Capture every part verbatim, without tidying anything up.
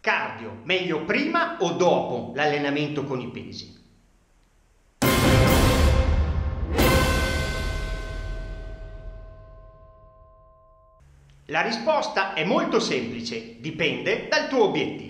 Cardio, meglio prima o dopo l'allenamento con i pesi? La risposta è molto semplice, dipende dal tuo obiettivo.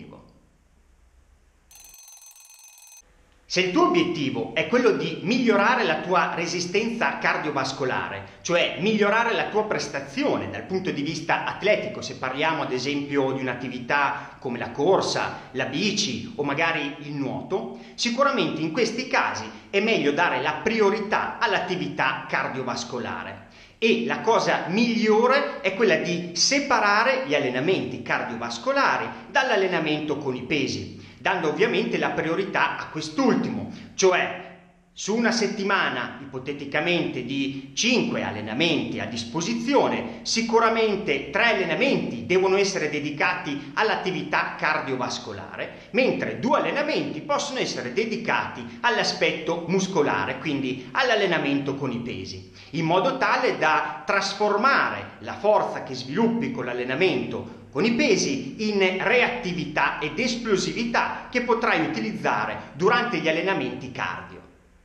Se il tuo obiettivo è quello di migliorare la tua resistenza cardiovascolare, cioè migliorare la tua prestazione dal punto di vista atletico, se parliamo ad esempio di un'attività come la corsa, la bici o magari il nuoto, sicuramente in questi casi è meglio dare la priorità all'attività cardiovascolare. E la cosa migliore è quella di separare gli allenamenti cardiovascolari dall'allenamento con i pesi, dando ovviamente la priorità a quest'ultimo, cioè su una settimana ipoteticamente di cinque allenamenti a disposizione, sicuramente tre allenamenti devono essere dedicati all'attività cardiovascolare, mentre due allenamenti possono essere dedicati all'aspetto muscolare, quindi all'allenamento con i pesi, in modo tale da trasformare la forza che sviluppi con l'allenamento con i pesi in reattività ed esplosività che potrai utilizzare durante gli allenamenti cardio.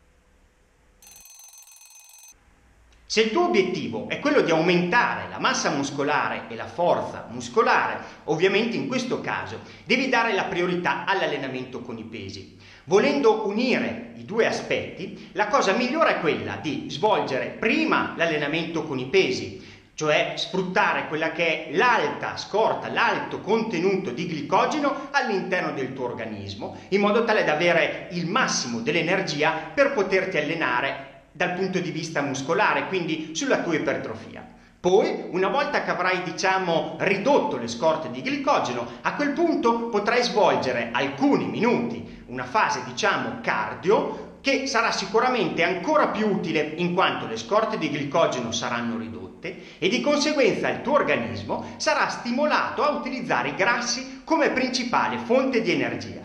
Se il tuo obiettivo è quello di aumentare la massa muscolare e la forza muscolare, ovviamente in questo caso devi dare la priorità all'allenamento con i pesi. Volendo unire i due aspetti, la cosa migliore è quella di svolgere prima l'allenamento con i pesi, cioè sfruttare quella che è l'alta scorta, l'alto contenuto di glicogeno all'interno del tuo organismo, in modo tale da avere il massimo dell'energia per poterti allenare dal punto di vista muscolare, quindi sulla tua ipertrofia. Poi, una volta che avrai, diciamo, ridotto le scorte di glicogeno, a quel punto potrai svolgere alcuni minuti, una fase, diciamo, cardio, che sarà sicuramente ancora più utile in quanto le scorte di glicogeno saranno ridotte e di conseguenza il tuo organismo sarà stimolato a utilizzare i grassi come principale fonte di energia.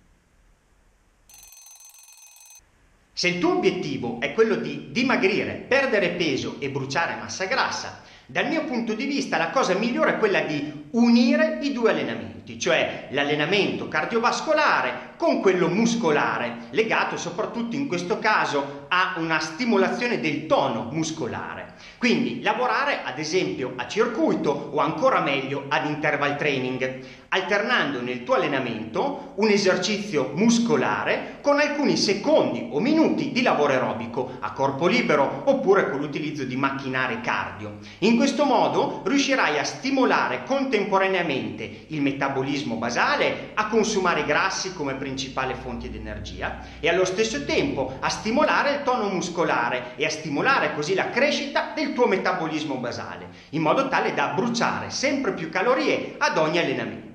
Se il tuo obiettivo è quello di dimagrire, perdere peso e bruciare massa grassa, dal mio punto di vista la cosa migliore è quella di unire i due allenamenti, cioè l'allenamento cardiovascolare con quello muscolare, legato soprattutto in questo caso a una stimolazione del tono muscolare. Quindi lavorare ad esempio a circuito o ancora meglio ad interval training, alternando nel tuo allenamento un esercizio muscolare con alcuni secondi o minuti di lavoro aerobico a corpo libero oppure con l'utilizzo di macchinari cardio. In questo modo riuscirai a stimolare contemporaneamente il metabolismo basale, a consumare i grassi come principale fonte di energia e allo stesso tempo a stimolare il tono muscolare e a stimolare così la crescita del tuo metabolismo basale, in modo tale da bruciare sempre più calorie ad ogni allenamento.